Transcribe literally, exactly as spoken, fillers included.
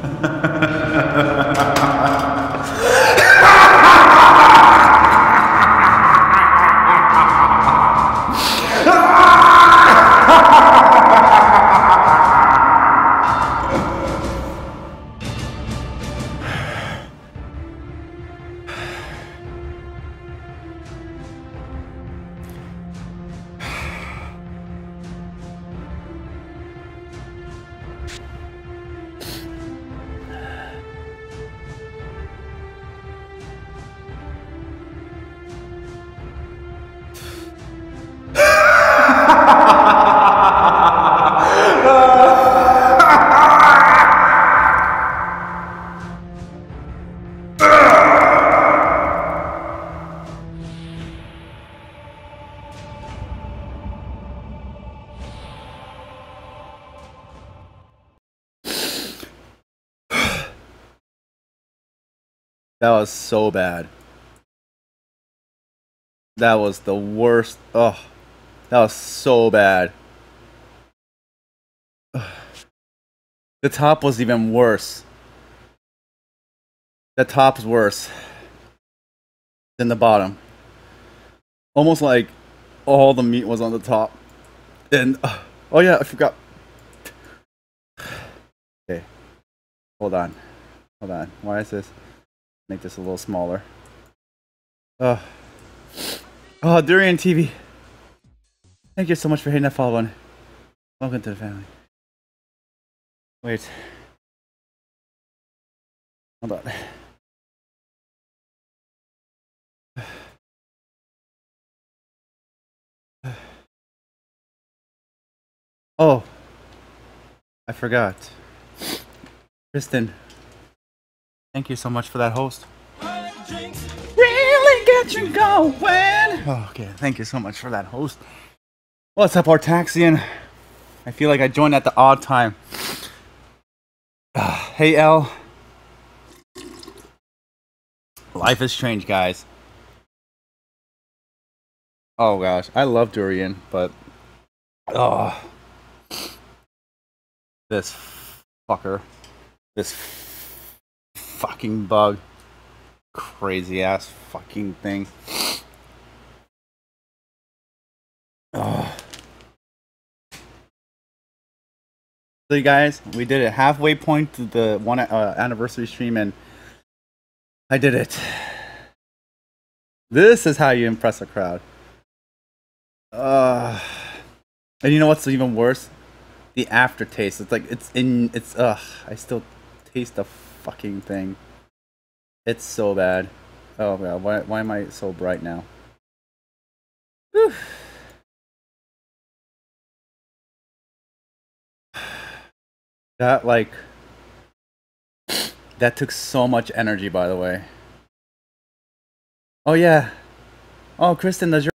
That was so bad. That was the worst. Oh, that was so bad. The top was even worse. The top's worse than the bottom. Almost like all the meat was on the top. And uh, oh yeah, I forgot. Okay, hold on, hold on. Why is this? Make this a little smaller. Oh, oh, Durian T V. Thank you so much for hitting that follow button. Welcome to the family. Wait. Hold on. Oh, I forgot. Kristen, thank you so much for that host. Really get you going. Oh, okay, thank you so much for that host. What's up, Artaxian? I feel like I joined at the odd time. Uh, hey, L. Life is strange, guys. Oh gosh, I love durian, but oh, this fucker, this fucking bug, crazy ass fucking thing. Oh. So you guys, we did it halfway point to the one uh, anniversary stream, and I did it. This is how you impress a crowd. Uh, and you know what's even worse? The aftertaste. It's like it's in. It's ugh. I still taste the fucking thing. It's so bad. Oh god, why why am I so bright now? Whew. That like that took so much energy, by the way. Oh yeah. Oh, Kristen, does your